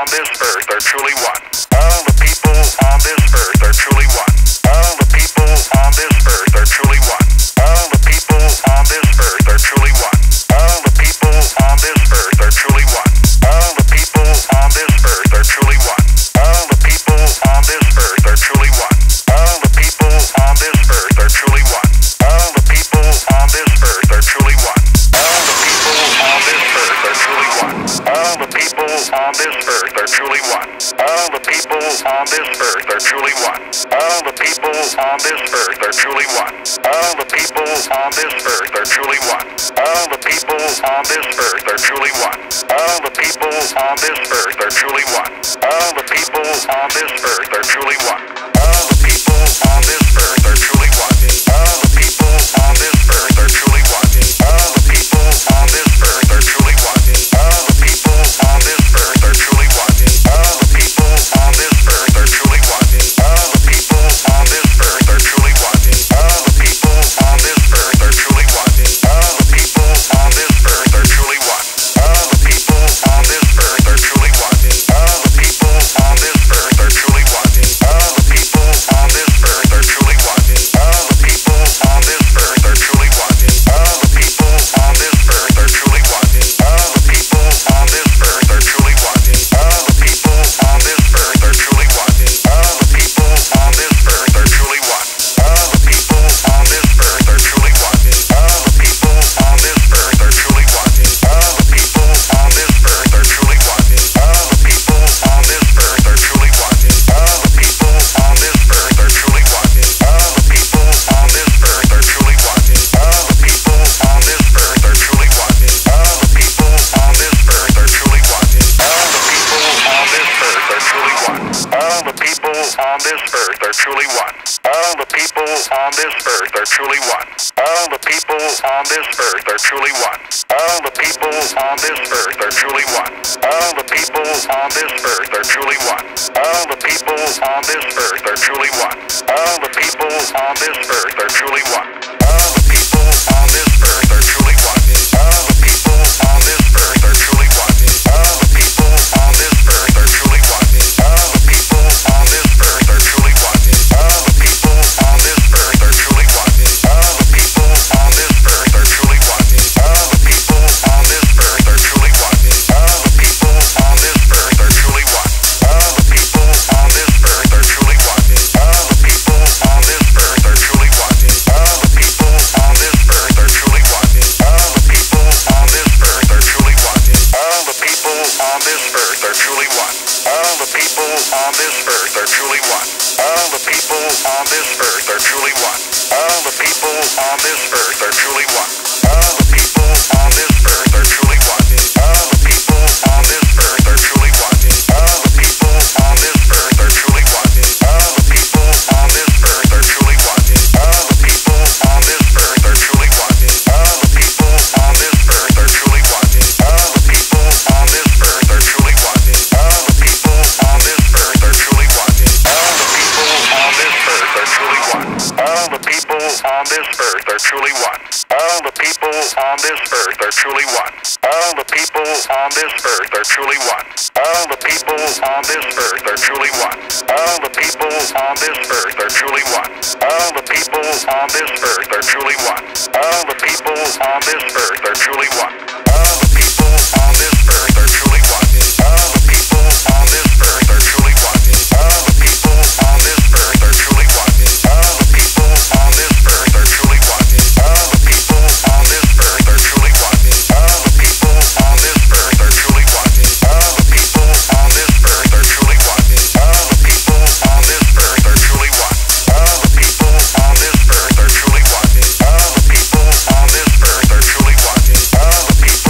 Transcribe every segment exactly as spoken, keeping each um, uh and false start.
on this earth are truly one. All the people on this earth are truly one. All the people on this earth are truly one. All the people on this earth are truly one. All the people on this earth are truly one. All the people on this earth are truly one. All the people on this earth are truly one. All the people on this earth are truly one. All the people on this earth are truly one. All the people on this earth are truly one. All the people on this earth are truly one. All the people on this earth are truly one. All the people on this earth are truly one. All the people on this earth are truly one. All the people on this earth are truly one. All the people on this earth are truly one. All the people on this earth are truly one. All the people on this earth are truly one. All the people on this earth are truly one. All the people on this earth are truly one. All the people on this earth are truly one. All the people on this earth are truly one. All the people on this earth are truly one. All the people on this earth are truly one. All the people on this earth are truly one. All the people on this earth are truly one. All the people on this earth are truly one. All the people on this earth are truly one. All the people on this earth are truly one. All the people on this earth are truly one. All the people on this earth are truly one. All the people on this earth are truly one. All the people on this earth are truly one. All the people on this earth are truly one. All the people on this earth are truly one. All the people on this earth are truly one. All the people on this earth are truly one. All the people on this earth are truly one. All the people on this earth are truly one. All the people on this earth are truly one. All the people on this earth are truly one. All the people on this earth are truly one. All the people on this earth are truly one. All the people on this earth are truly one. All the people on this earth are truly one. All the people on this earth are truly one. All the people on this earth are truly one. All the people on this earth are truly one. All the people on this earth are truly one. All the people on this earth are truly one. All the people on this earth are truly one. All the people on this earth are truly one. All the people on this earth are truly one. All the people on this earth are truly one. All the people on this earth are truly one. All the people on this earth are truly one. All the people on this earth are truly one. All the people on this earth are truly one. All the people on this earth are truly one. All the people on this earth are truly one. All the people on this earth are truly one. All the people on this earth are truly one. All the people on this earth are truly one. All the people on this earth are truly one. All the people on this earth are truly one. All the people on this earth are truly one. All the people on this earth are truly one. All the people on this earth are truly one. All the people on this earth are truly one. All the people on this earth are truly one. All the people on this earth are truly one. All the people on this earth are truly one. All the people on this earth are truly one. All the people on this earth are truly one. All the people on this earth are truly one. All the people on this earth are truly one. All the people on this earth are truly one. All the people on this earth are truly one. All the people on this earth are truly one. All the people on this earth are truly one. All the people on this earth are truly one. All the people on this earth are truly one. All the people on this earth are truly one. All the people on this earth are truly one. All the people on this earth are truly one. All the people on this earth are truly one. All the people on this earth are truly one. All the people on this earth are truly one. All the people on this earth are truly one. All the people on this earth are truly one. All the people on this earth are truly one. All the people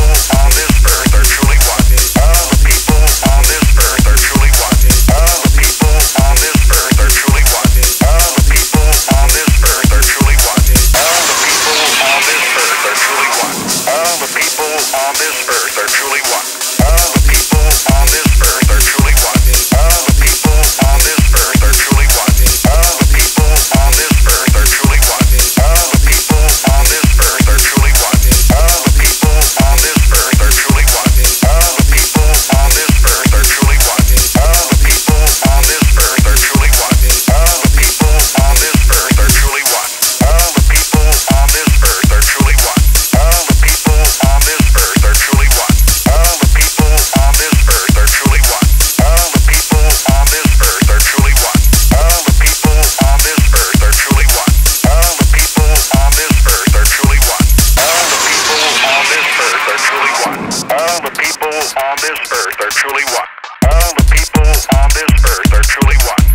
people on this earth are truly one.